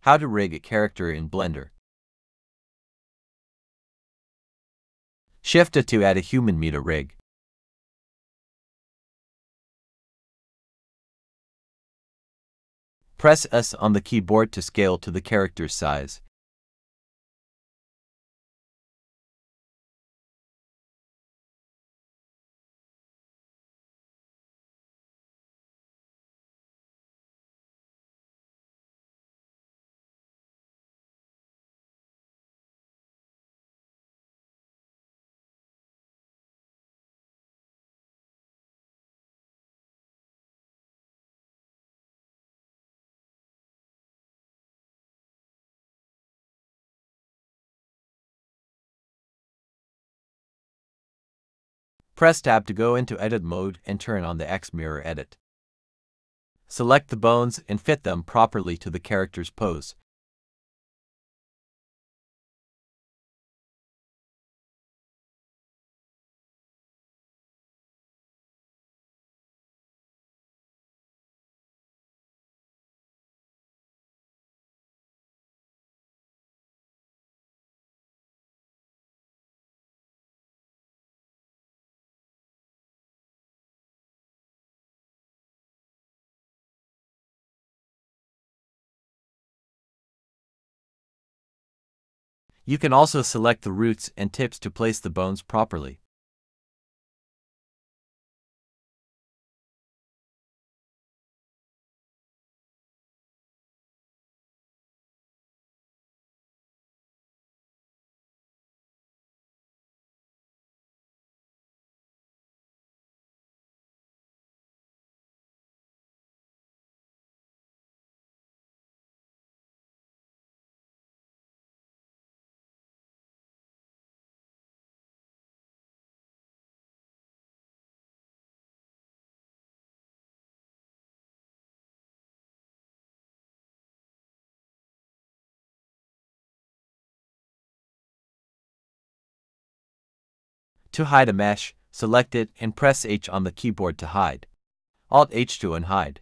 How to rig a character in Blender. Shift A to add a human meta rig. Press S on the keyboard to scale to the character's size. Press Tab to go into edit mode and turn on the X mirror edit. Select the bones and fit them properly to the character's pose. You can also select the roots and tips to place the bones properly. To hide a mesh, select it and press H on the keyboard to hide. Alt H to unhide.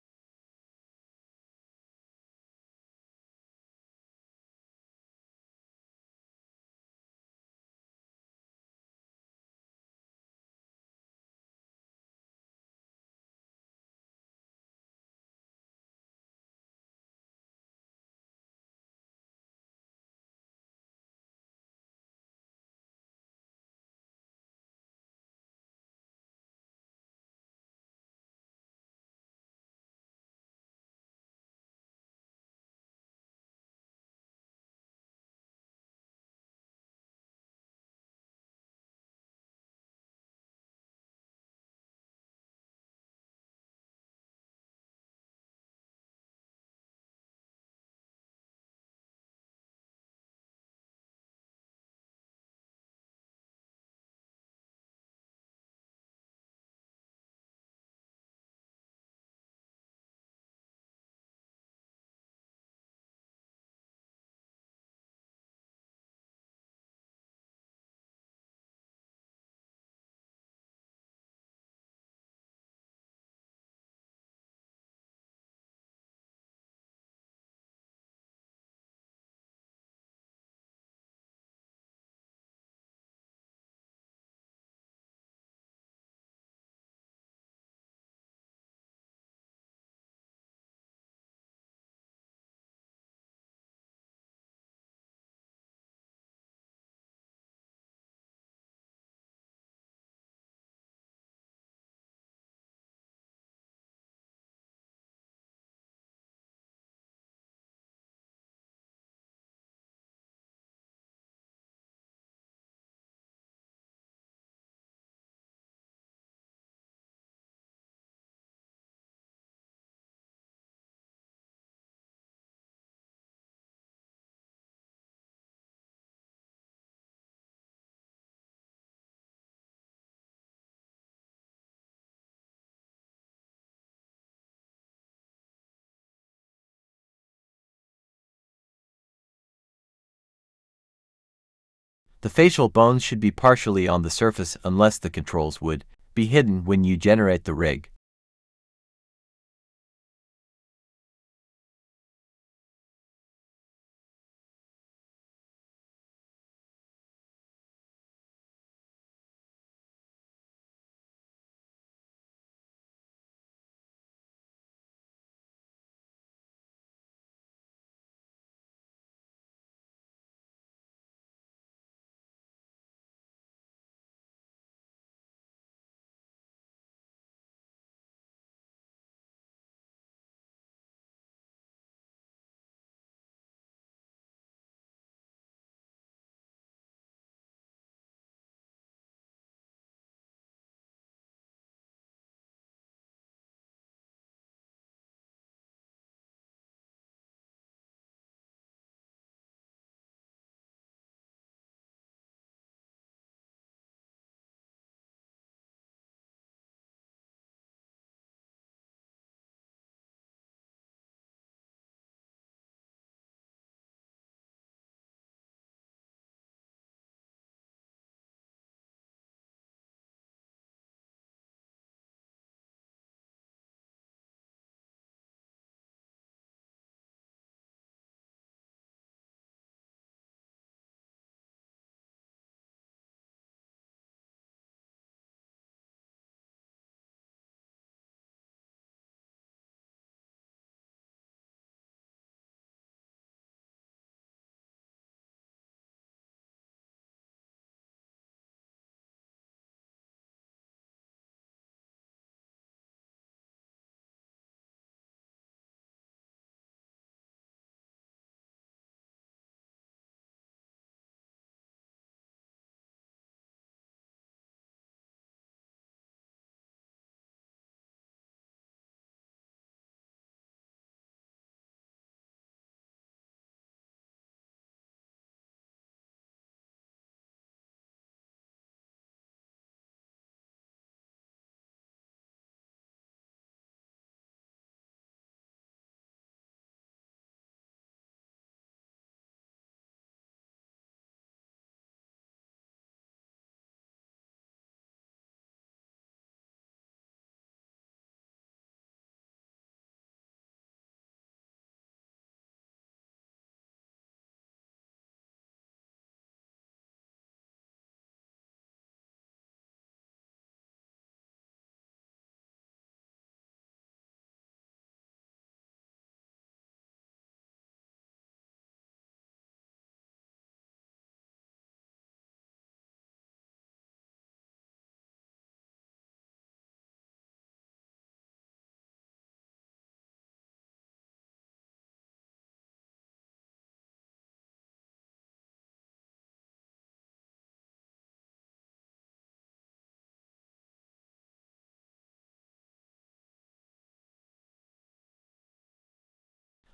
The facial bones should be partially on the surface unless the controls would be hidden when you generate the rig.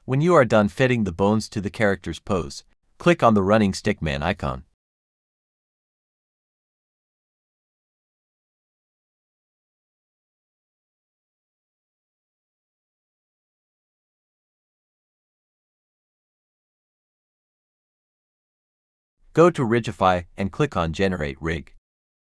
When you are done fitting the bones to the character's pose, click on the running stickman icon. Go to Rigify and click on Generate Rig.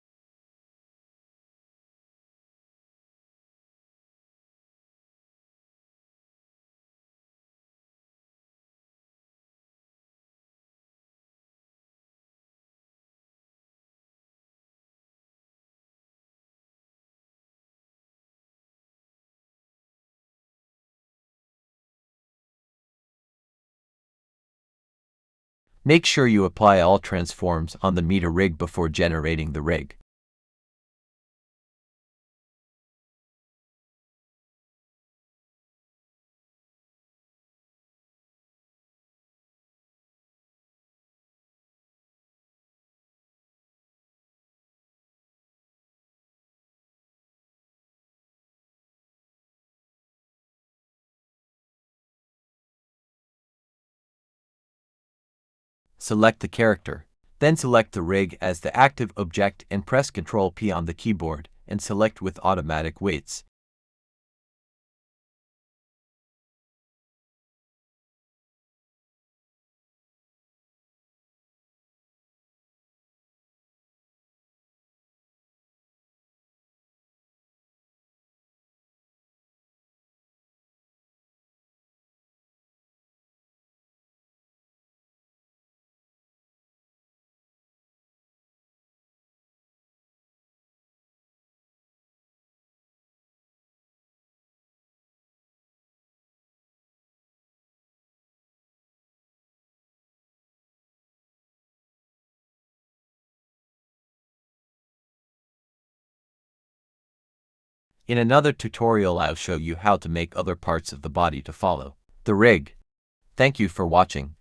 Make sure you apply all transforms on the meter rig before generating the rig. Select the character. Then select the rig as the active object and press Ctrl P on the keyboard and select with automatic weights. In another tutorial, I'll show you how to make other parts of the body to follow the rig. Thank you for watching.